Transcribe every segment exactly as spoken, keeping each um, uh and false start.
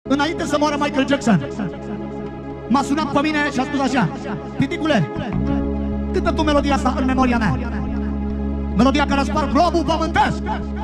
Înainte să moară Michael Jackson, m-a sunat pe mine și a spus așa: Piticule, cântă tu melodia asta în memoria mea, melodia care a spart globul pământesc.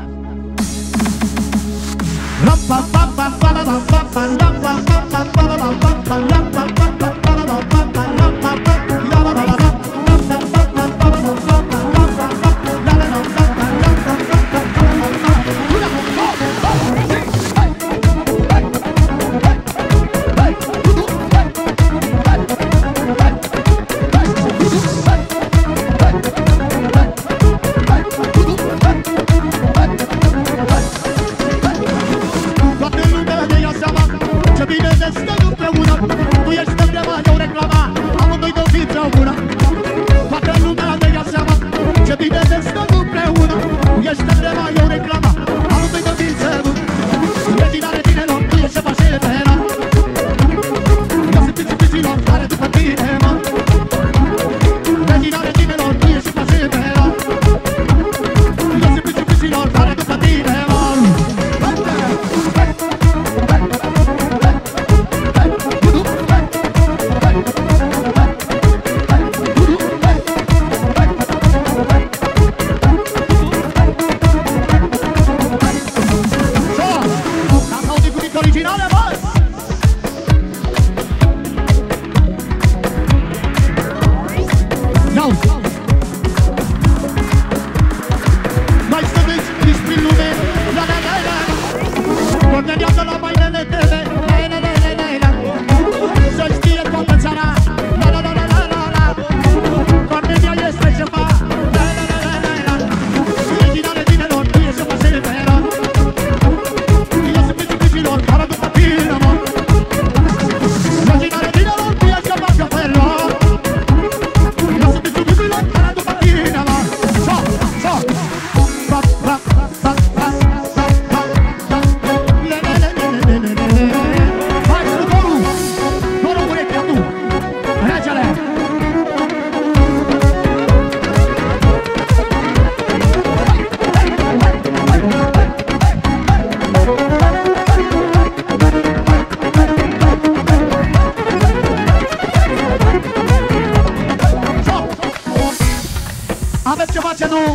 Aveți ceva ce nu,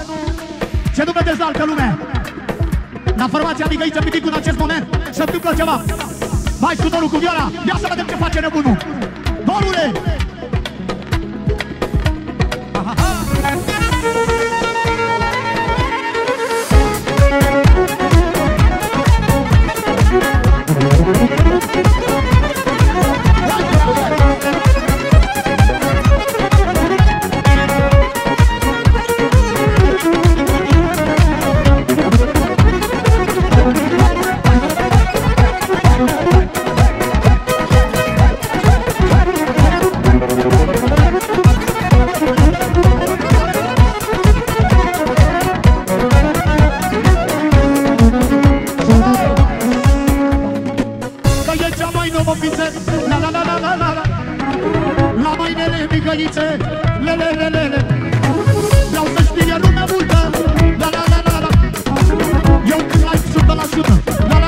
ce nu vedeți la altă lume. La formația Mihăiță Piticu în acest moment se întâmplă ceva. Maestru Doru cu viola, ia să vedem ce face nebunul. Dorule! Vreau să știe lumea multă. La la la la la. Eu când live sunt la sută. La la